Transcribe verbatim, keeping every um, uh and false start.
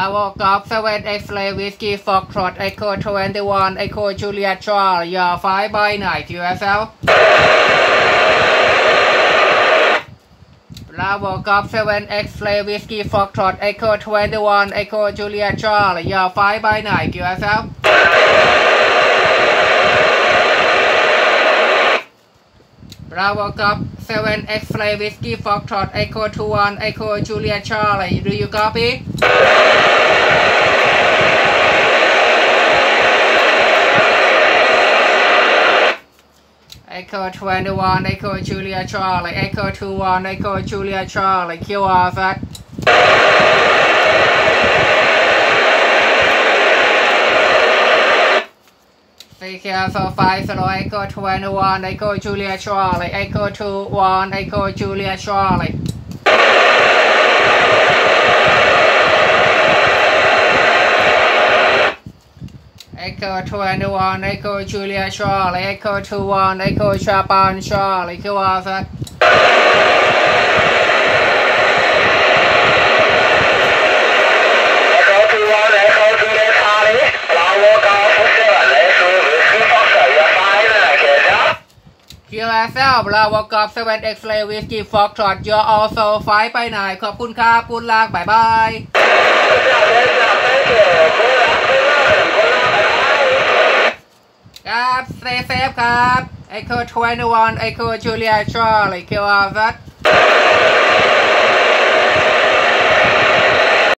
Bravo Golf seven X-ray Whiskey Foxtrot Echo twenty-one Echo Juliet Charlie You're five by night Q S L Bravo Golf seven X-ray Whiskey Foxtrot Echo twenty-one Echo Juliet Charlie You're five by night Q S L Bravo Golf seven X-ray Whiskey Foxtrot Echo twenty-one Echo Juliet Charlie Do you copy? Echo twenty-one Echo Juliet Charlie Echo twenty-one Echo Juliet Charlie Q R Z Take care for five zero Echo twenty-one Echo Juliet Charlie Echo twenty-one Echo Juliet Charlie Echo twenty-one Echo Juliet Charlie Echo twenty-one Echo Japan Charlie Q R Z Q S L Bravo Golf seven X-ray Whiskey Foxtrot You're also five by nine ขอบคุณครับคุณลากบายบายครับ stay safe ครับ Echo twenty-one Echo Juliet Charlie Q R Z